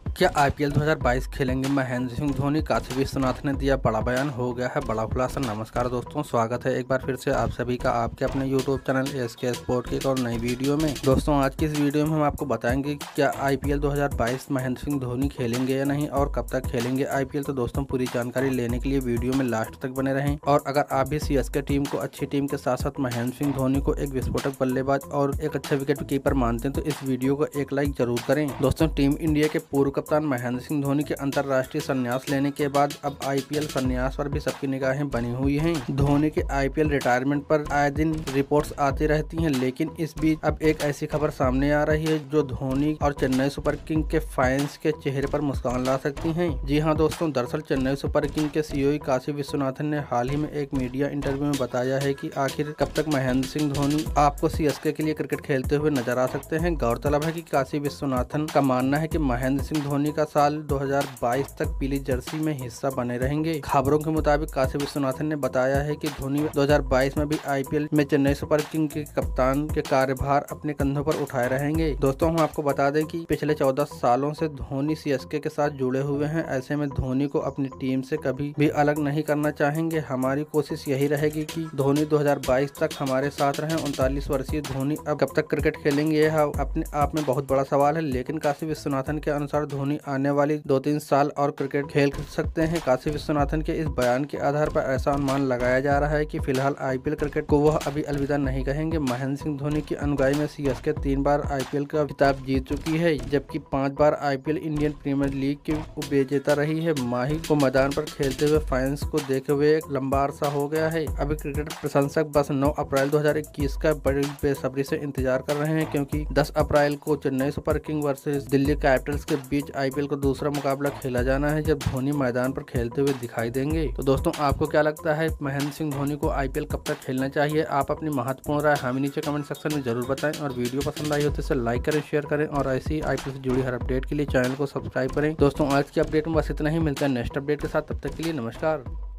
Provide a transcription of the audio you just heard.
क्या आईपीएल 2022 खेलेंगे महेंद्र सिंह धोनी? काशी विश्वनाथ ने दिया बड़ा बयान, हो गया है बड़ा खुलासा। नमस्कार दोस्तों, स्वागत है एक बार फिर से आप सभी का आपके अपने यूट्यूब चैनल एसके स्पोर्ट की एक और नई वीडियो में। दोस्तों आज की इस वीडियो में हम आपको बताएंगे क्या आईपीएल 2022 महेंद्र सिंह धोनी खेलेंगे या नहीं और कब तक खेलेंगे आईपीएल। तो दोस्तों पूरी जानकारी लेने के लिए वीडियो में लास्ट तक बने रहें। और अगर आप भी सीएसके टीम को अच्छी टीम के साथ साथ महेंद्र सिंह धोनी को एक विस्फोटक बल्लेबाज और एक अच्छा विकेट कीपर मानते हैं तो इस वीडियो को एक लाइक जरूर करें। दोस्तों टीम इंडिया के पूर्व कप्तान महेंद्र सिंह धोनी के अंतर्राष्ट्रीय संन्यास लेने के बाद अब आईपीएल संन्यास पर भी सबकी निगाहें बनी हुई हैं। धोनी के आईपीएल रिटायरमेंट पर आए दिन रिपोर्ट्स आती रहती हैं, लेकिन इस बीच अब एक ऐसी खबर सामने आ रही है जो धोनी और चेन्नई सुपर किंग के फैंस के चेहरे पर मुस्कान ला सकती हैं। जी हां दोस्तों, दरअसल चेन्नई सुपर किंग के सीईओ काशी विश्वनाथन ने हाल ही में एक मीडिया इंटरव्यू में बताया है कि आखिर कब तक महेंद्र सिंह धोनी आपको सीएसके के लिए क्रिकेट खेलते हुए नजर आ सकते हैं। गौरतलब है कि काशी विश्वनाथन का मानना है कि महेंद्र सिंह धोनी का साल 2022 तक पीली जर्सी में हिस्सा बने रहेंगे। खबरों के मुताबिक काशी विश्वनाथन ने बताया है कि धोनी 2022 में भी आईपीएल में चेन्नई सुपर किंग के कप्तान के कार्यभार अपने कंधों पर उठाए रहेंगे। दोस्तों हम आपको बता दें कि पिछले 14 सालों से धोनी सीएसके के साथ जुड़े हुए हैं। ऐसे में धोनी को अपनी टीम से कभी भी अलग नहीं करना चाहेंगे। हमारी कोशिश यही रहेगी कि धोनी 2022 तक हमारे साथ रहें। 39 वर्षीय धोनी अब कब तक क्रिकेट खेलेंगे यह अपने आप में बहुत बड़ा सवाल है, लेकिन काशी विश्वनाथन के अनुसार धोनी आने वाली 2-3 साल और क्रिकेट खेल सकते हैं। काशी विश्वनाथन के इस बयान के आधार पर ऐसा अनुमान लगाया जा रहा है कि फिलहाल आईपीएल क्रिकेट को वह अभी अलविदा नहीं कहेंगे। महेंद्र सिंह धोनी की अनुगाई में सीएसके 3 बार आईपीएल का खिताब जीत चुकी है, जबकि 5 बार आईपीएल इंडियन प्रीमियर लीग की उपविजेता रही है। माही को मैदान पर खेलते हुए फैंस को देखे हुए एक लंबा अरसा हो गया है। अभी क्रिकेट प्रशंसक बस 9 अप्रैल 2021 का बड़ी बेसब्री से इंतजार कर रहे हैं, क्योंकि 10 अप्रैल को Chennai super king versus Delhi capitals के बीच आईपीएल का दूसरा मुकाबला खेला जाना है, जब धोनी मैदान पर खेलते हुए दिखाई देंगे। तो दोस्तों आपको क्या लगता है महेंद्र सिंह धोनी को आईपीएल कब तक खेलना चाहिए? आप अपनी महत्वपूर्ण राय हमें नीचे कमेंट सेक्शन में जरूर बताएं। और वीडियो पसंद आई हो तो इसे लाइक करें, शेयर करें और ऐसी आईपीएल से जुड़ी हर अपडेट के लिए चैनल को सब्सक्राइब करें। दोस्तों आज की अपडेट में बस इतना ही, मिलता है नेक्स्ट अपडेट के साथ। तब तक के लिए नमस्कार।